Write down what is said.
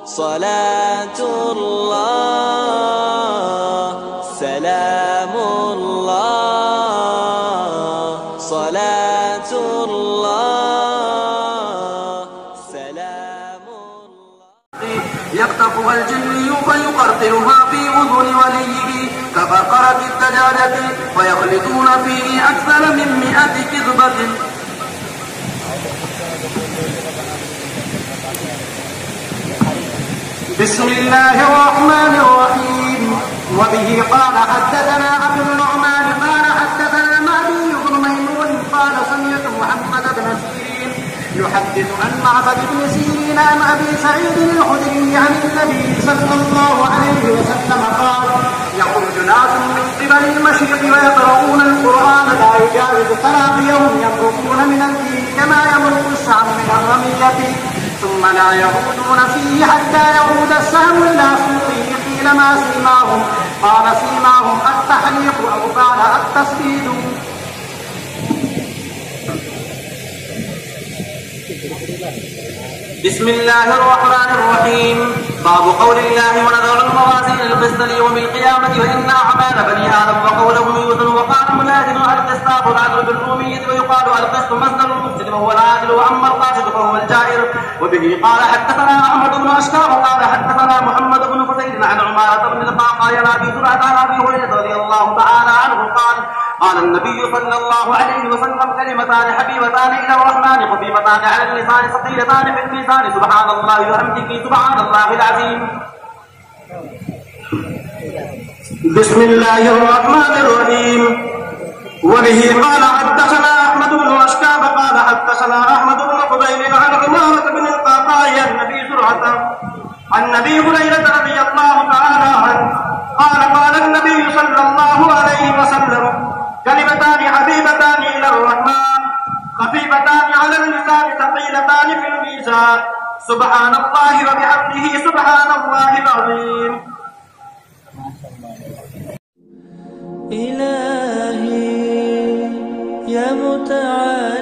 صلاة الله سلام الله صلاة الله سلام الله. يقطفها الجني فيقرطرها في أذن وليه كبقرة الدجاجة فيخلطون فيه أكثر من 100 كذبة. بسم الله الرحمن الرحيم. وبه قال حدثنا أبو النعمان قال حدثنا مهدي بن ميمون قال سمعت محمد بن سيرين يحدث عن معبد بن سيرين عن أبي سعيد الخدري عن النبي صلى الله عليه وسلم قال يخرج ناس من قبل المشرق ويقرؤون القرآن لا يجاوز تراقيهم يمرقون من الدين كما يمرق السهم من الرمية ثم لا يعودون فيه حتى يعود السهم إلى سوقه. قيل ما سيماهم؟ قال سيماهم التحريق أو قال التسديد. بسم الله الرحمن الرحيم. باب قول الله ونذر الموازين القسط ليوم القيامة وإن أعمال بني آدم وقولهم يوزن. وقال مجاهد القسط العدل بالرومية ويقال القسط مصدر المفسد وهو العادل وأما القاسط فهو الجائر. وبه قال حدثنا أحمد بن أشكار قال حدثنا محمد بن فضيل عن عمارة بن القعقاع عن أبي زرعة عن أبي هريرة رضي الله تعالى عنه قال النبي صلى الله عليه وسلم كلمتان حبيبتان إلى الرحمن خفيفتان على اللسان ثقيلتان في الميزان سبحان الله وبحمده سبحان الله العظيم. بسم الله الرحمن الرحيم. وبه قال حدثنا أحمد بن أشكاب قال حدثنا أحمد بن فضيل عن عمارة بن القعقاع عن أبي زرعة عن أبي هريرة رضي الله تعالى عنه قال قال النبي صلى الله عليه وسلم كلمتان حبيبتان إلى الرحمن خفيفتان على اللسان ثقيلتان في الميزان سبحان الله وبحمده سبحان الله العظيم. إلهي يا متعال